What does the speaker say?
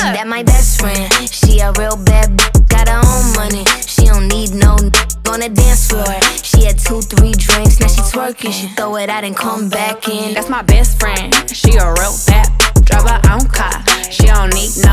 That my best friend, she a real bad bitch, got her own money. She don't need no on the dance floor. She had 2-3 drinks, now she twerking. She throw it out and come back in. That's my best friend, she a real bad bitch, drive her own car. She don't need no